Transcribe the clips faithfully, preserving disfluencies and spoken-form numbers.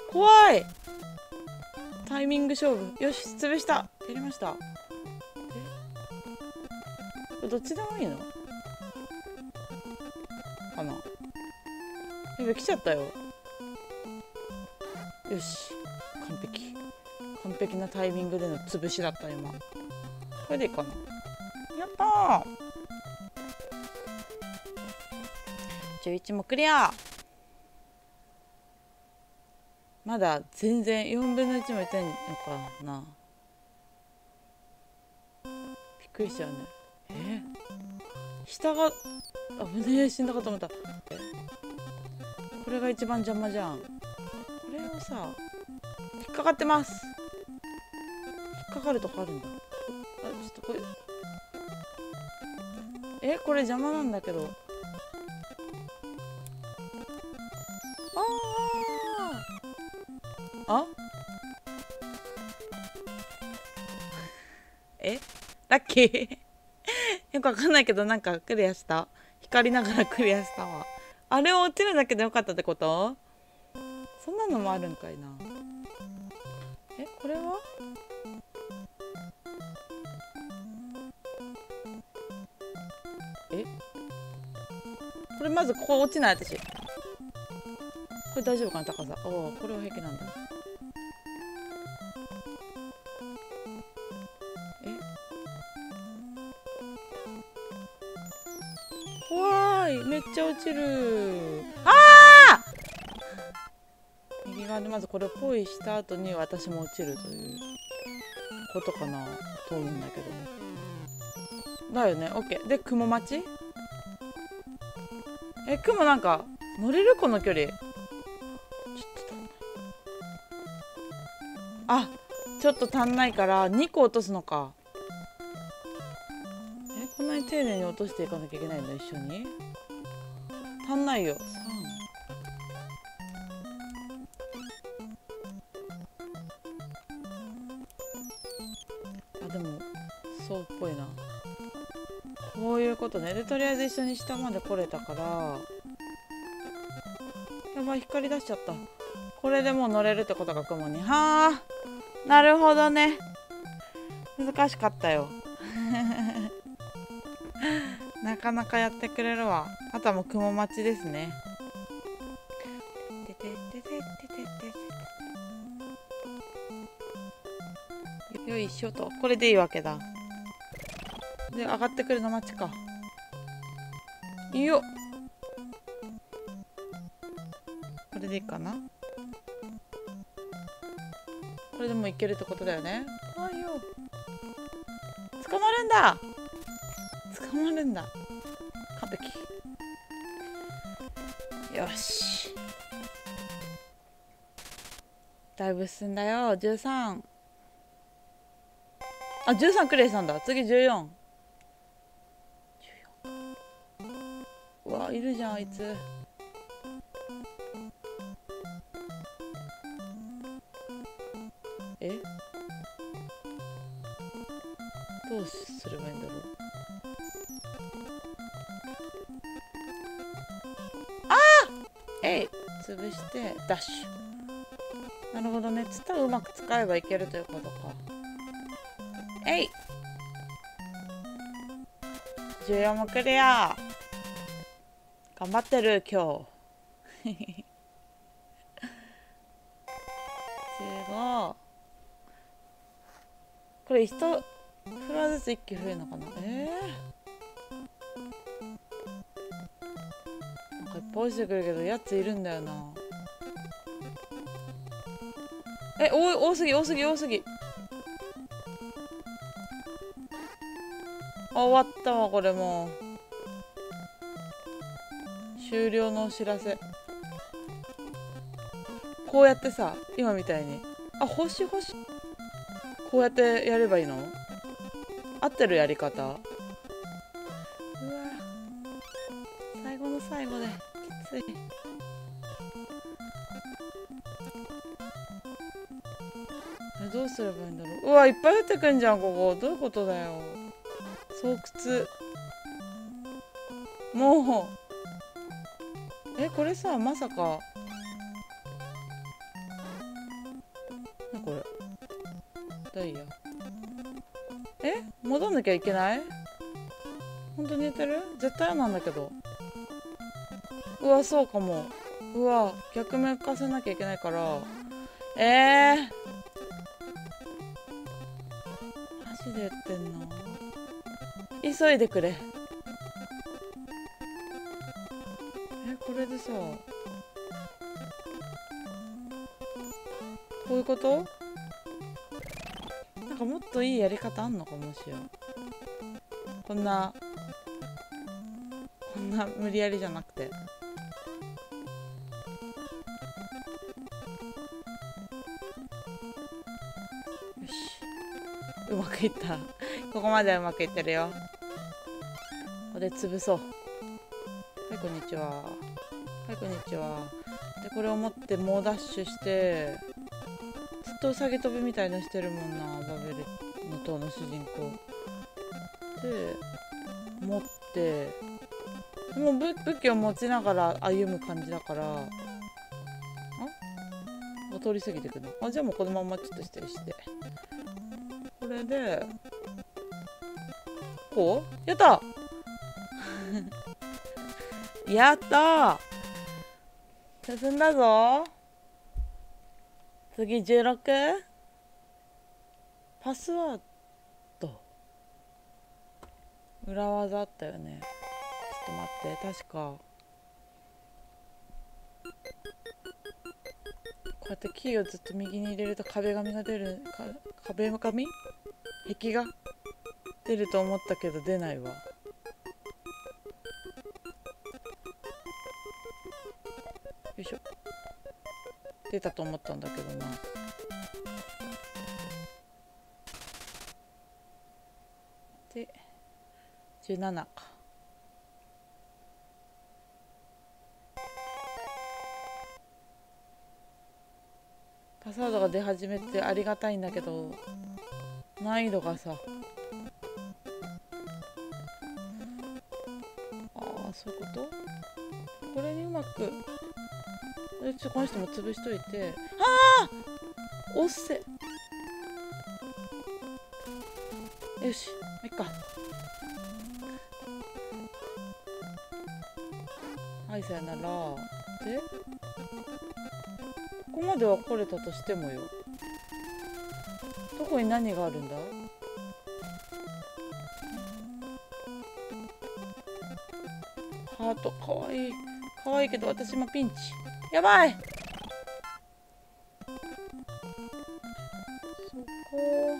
怖い。タイミング勝負。よし、潰した。やりました。え、どっちでもいいのかな。やべ、来ちゃったよ。よし、完璧。完璧なタイミングでの潰しだった今。これでいいかな。やったー。じゅういちもクリア。まだ全然よんぶんのいちもいってんのかな。びっくりしちゃうね。え下が危ねえ、死んだかと思った。これが一番邪魔じゃん。これをさ、引っかかってます。引っかかるとこあるんだ。あ、ちょっとこれ、えこれ邪魔なんだけど。ああえラッキーよくわかんないけど、なんかクリアした。光りながらクリアしたわ。あれを落ちるだけでよかったってこと？そんなのもあるんかいな。えこれはえこれまずここ落ちない。私これ大丈夫かな、高さ。おお、これは平気なんだ。え怖い、めっちゃ落ちる。ああ右側でまずこれをポイした後に私も落ちるということかなと思うんだけど。だよね。オッケーで雲待ち。え雲なんか乗れる？この距離ちょっとあちょっと足んないからにこ落とすのか。えこんなに丁寧に落としていかなきゃいけないの？一緒に足んないよ。さんあでもそうっぽいな。こういうことね。でとりあえず一緒に下まで来れたから、やばい光り出しちゃった。これでもう乗れるってことか雲に。はあなるほどね。難しかったよなかなかやってくれるわ。あとはもう雲待ちですね。よいしょと。これでいいわけだ。で上がってくるの待ちか。いいよ。これでいいかな。これでもいけるってことだよね。怖いよ。捕まるんだ。捕まるんだ。完璧。よし。だいぶ進んだよ。じゅうさん。あ、じゅうさんクリアしたんだ。次じゅうよん。じゅうよん。うわ、いるじゃん、あいつ。えどうすればいいんだろう。あーえい潰してダッシュ。なるほどね。ツタをうまく使えばいけるということか。えいじゅうよんもクリア。頑張ってる今日じゅうご。これ一フロアずついっき増えるのかな。えー、なんかいっぱい落ちてくるけどやついるんだよな。え多い多すぎ多すぎ多すぎ。あ終わったわ。これもう終了のお知らせ。こうやってさ今みたいにあ星星こうやってやればいいの？合ってるやり方？うわ最後の最後できつい。えどうすればいいんだろう。うわいっぱい降ってくんじゃんここ。どういうことだよ。巣窟もうえこれさまさかなこれダイヤ。え戻んなきゃいけない？本当に寝てる？絶対なんだけど。うわそうかも。うわ逆向かせなきゃいけないから。えー、マジで言ってんの？急いでくれ。えこれでさこういうこと？なんかもっといいやり方あんのかもしよう。こんなこんな無理やりじゃなくて。よしうまくいった。ここまではうまくいってるよ。これ潰そう。はいこんにちは。はいこんにちは。でこれを持って猛ダッシュしてずっとうさぎ跳びみたいのしてるもんなバベルの塔の主人公で持ってもう 武, 武器を持ちながら歩む感じだからあ通り過ぎてくの。あじゃあもうこのままちょっとしてしてこれでこうやったやったー進んだぞ。次じゅうろくパスワード裏技あったよね。ちょっと待って確かこうやってキーをずっと右に入れると壁紙が出るか壁紙壁が出ると思ったけど出ないわ。よいしょ出たと思ったんだけどな。でじゅうななか。パスワードが出始めてありがたいんだけど難易度がさああそういうこと？これにうまくちょっとこの人も潰しといてああおっせよしもういっかはいさよならでここまでは来れたとしてもよどこに何があるんだ？ハートかわいいかわいいけど私今ピンチやばいそこ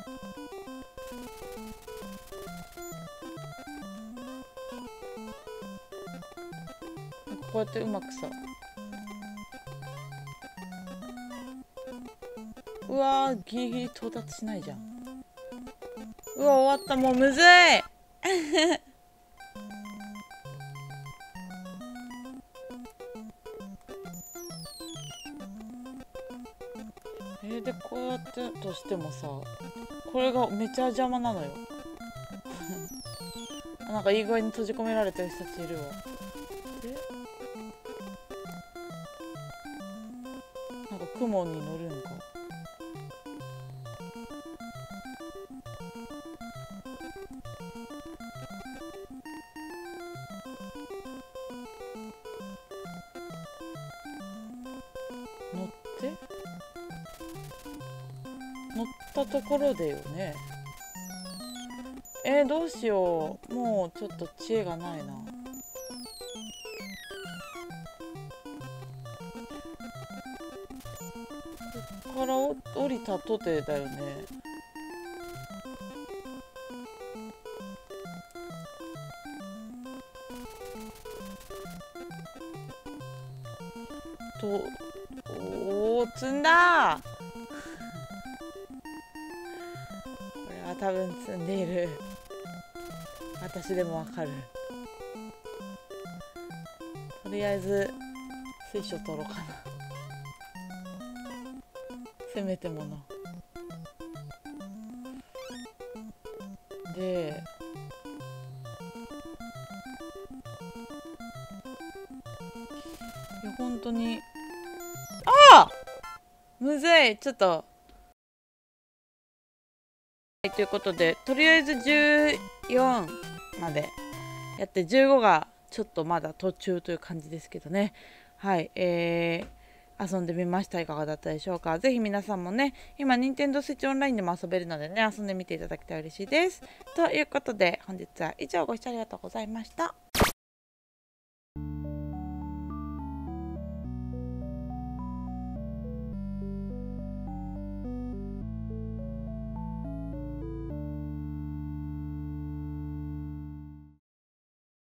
こうやってうまくさうわーギリギリ到達しないじゃん。うわ終わったもうむずいえー、でこうやってとしてもさこれがめちゃ邪魔なのよなんかいい具合に閉じ込められてる人たちいるわ。でなんか雲に乗るんか乗って乗ったところでよね。えー、どうしようもうちょっと知恵がないな。ここから降りたとてだよね。とおお積んだこれは多分積んでいる。私でもわかる。とりあえず水晶取ろうかなせめてものでいや本当にああむずいちょっとということでとりあえずじゅうよんまでやってじゅうごがちょっとまだ途中という感じですけどね。はい、えー、遊んでみました。いかがだったでしょうか。ぜひ皆さんもね、今 Nintendo Switch オンラインでも遊べるのでね、遊んでみていただけたら嬉しいです。ということで本日は以上、ご視聴ありがとうございました。